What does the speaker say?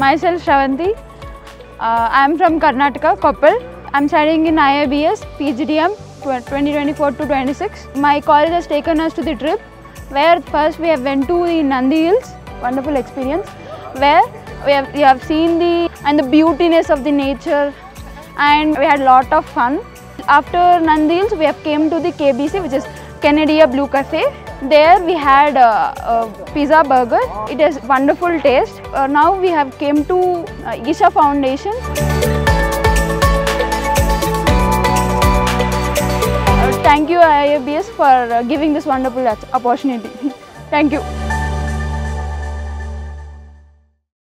Myself Shravanthi. I am from Karnataka, Koppal. I am studying in IIBS, PGDM 2024 to 26. My college has taken us to the trip where first we have went to the Nandi Hills, wonderful experience, where we have seen the beautiness of the nature, and we had lot of fun. After Nandi Hills, we have came to the KBC, which is Kennedia Blue Café. There we had a pizza burger. It has wonderful taste. Now we have came to Isha Foundation. Thank you IIBS for giving this wonderful opportunity. Thank you.